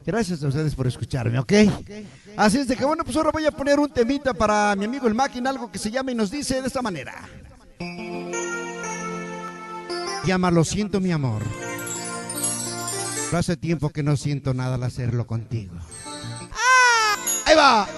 Gracias a ustedes por escucharme, ¿ok? Así es de que bueno, pues ahora voy a poner un temita para mi amigo el Máquina, algo que se llama y nos dice de esta manera. Llama, lo siento mi amor, pero hace tiempo que no siento nada al hacerlo contigo. ¡Ah! ¡Ahí va!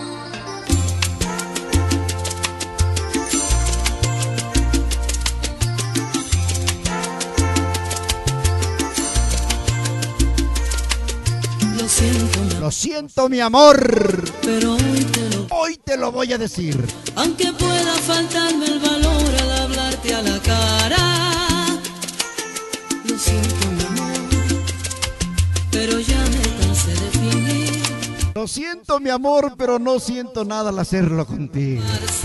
Lo siento mi amor, pero hoy te lo voy a decir. Aunque pueda faltarme el valor al hablarte a la cara. Lo siento mi amor, pero ya me cansé de fingir. Lo siento mi amor, pero no siento nada al hacerlo contigo.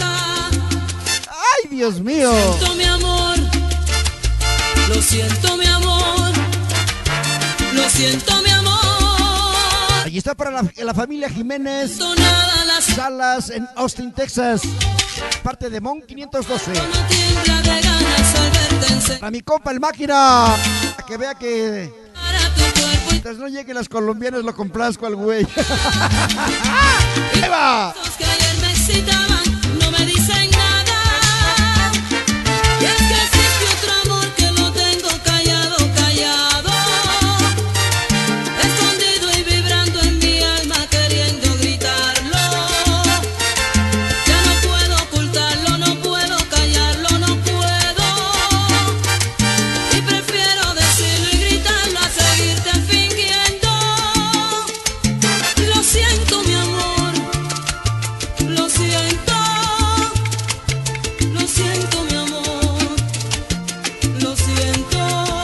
¡Ay, Dios mío! Lo siento mi amor, lo siento mi amor, lo siento mi amor. Allí está para la familia Jiménez Salas en Austin, Texas. Parte de Mon 512. Para mi compa el Máquina. Para que vea que mientras no lleguen las colombianas lo complazco al güey. ¡Ahí va! Que ayer me excitaban, no me dicen nada. Y es que existe otro amor que lo tengo callado, callado, escondido y vibrando en mi alma queriendo gritarlo. Ya no puedo ocultarlo, no puedo callarlo, no puedo. Y prefiero decirlo y gritarlo a seguirte fingiendo. Lo siento mi amor, lo siento, lo siento mi amor, lo siento.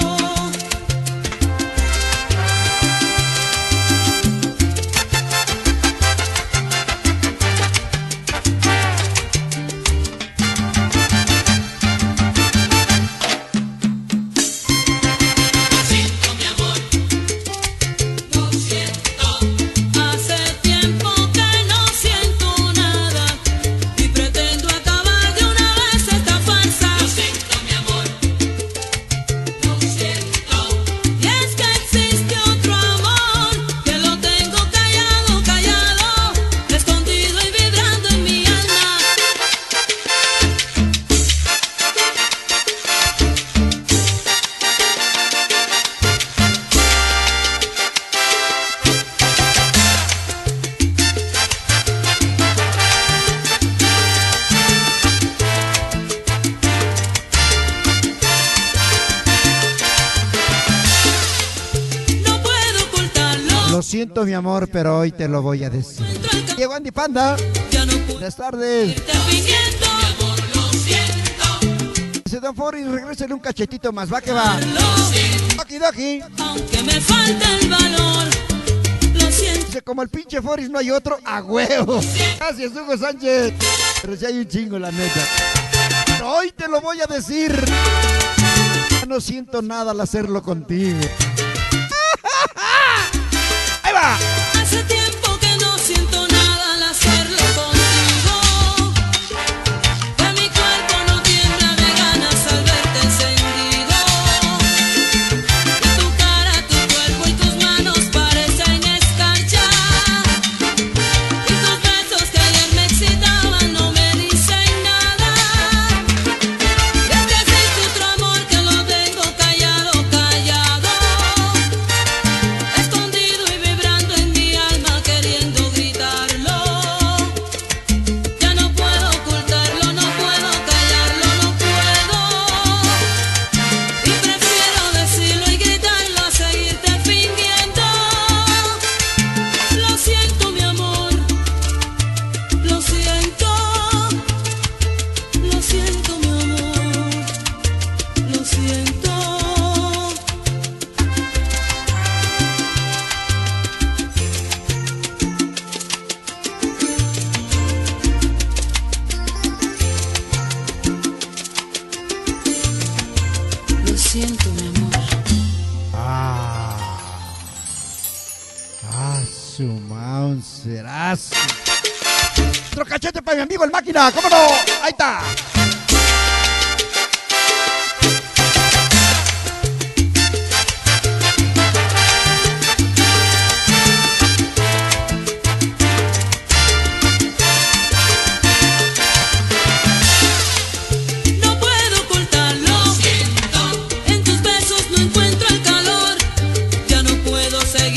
Hace tiempo que no siento nada y pretendo acabar de una vez esta farsa. Lo siento mi amor, lo siento. Y es que existe otro amor que lo tengo callado, callado, escondido y vibrando en mi alma. No puedo ocultarlo. Lo siento mi amor, pero hoy te lo voy a decir. Llegó Andy Panda. Ya no puedo Buenas tardes. irte fingiendo. Mi amor, lo siento. Se da for y regresa en un cachetito más. Va que va. Lo siento. Okidoki. Aunque me falta el valor, lo siento. Dice, como el pinche Foris no hay otro, a huevo. Gracias, Hugo Sánchez. Pero si hay un chingo, la neta. Pero hoy te lo voy a decir. Ya no siento nada al hacerlo contigo. ¡Ahí va! Hace tiempo que no siento nada al hacerlo contigo. Que mi cuerpo no tiembla de ganas al verte encendido. Y tu cara, tu cuerpo y tus manos parecen escarcha. Y tus besos que ayer me excitaban no me dicen nada. Y es que existe otro amor que lo tengo callado, callado, escondido y vibrando en mi alma queriendo gritarlo. Ya no puedo ocultarlo, no puedo callarlo, no puedo. Y prefiero decirlo y gritarlo a seguirte fingiendo. Lo siento mi amor, lo siento, lo siento mi amor, lo siento. Lo siento, mi amor. Su mounceras. Otro cachete para mi amigo el Máquina, ¿cómo no? Ahí está.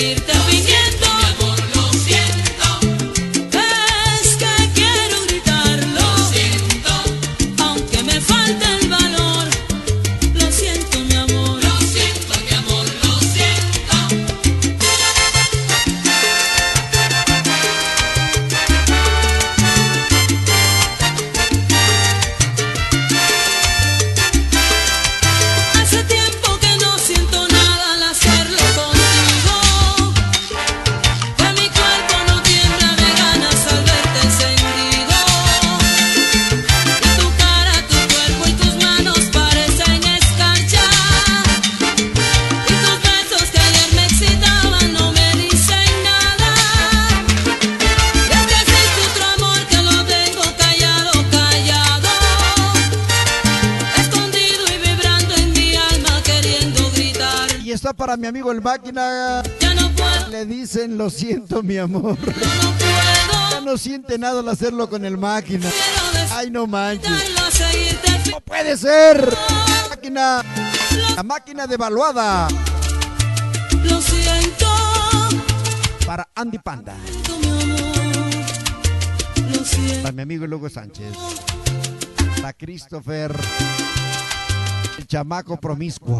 seguirte fingiendo. Mi amor, lo siento. Es que quiero gritarlo. Lo siento. Aunque me falte el valor. Lo siento, mi amor. Lo siento, mi amor, lo siento. Hace tiempo que no siento nada al hacerlo contigo. Que mi cuerpo no tiembla de ganas al verte encendido. Y tu cara, tu cuerpo y tus manos parecen escarcha. Y tus besos que ayer me excitaban no me dicen nada. Y es que existe otro amor que lo tengo callado, callado. Escondido y vibrando en mi alma queriendo gritar. Y está para mi amigo el máquina. Ya no puedo, Le dicen, lo siento, mi amor. no puedo. Ya no siente nada al hacerlo con el máquina. Quiero Ay, no manches. dejarlo a seguirte. ¡No puede ser! Máquina. La máquina devaluada. Lo siento, Para Andy Panda. mi amor. Lo siento. Para mi amigo Lugo Sánchez. Para Christopher. El chamaco promiscuo.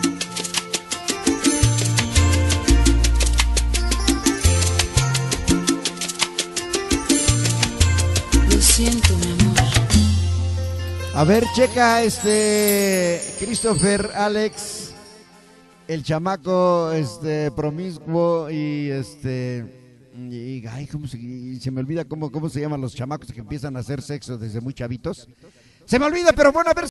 Lo siento, mi amor. A ver, checa Christopher, Alex, el chamaco promiscuo y ay, se me olvida cómo se llaman los chamacos que empiezan a hacer sexo desde muy chavitos. Se me olvida, pero bueno, a ver.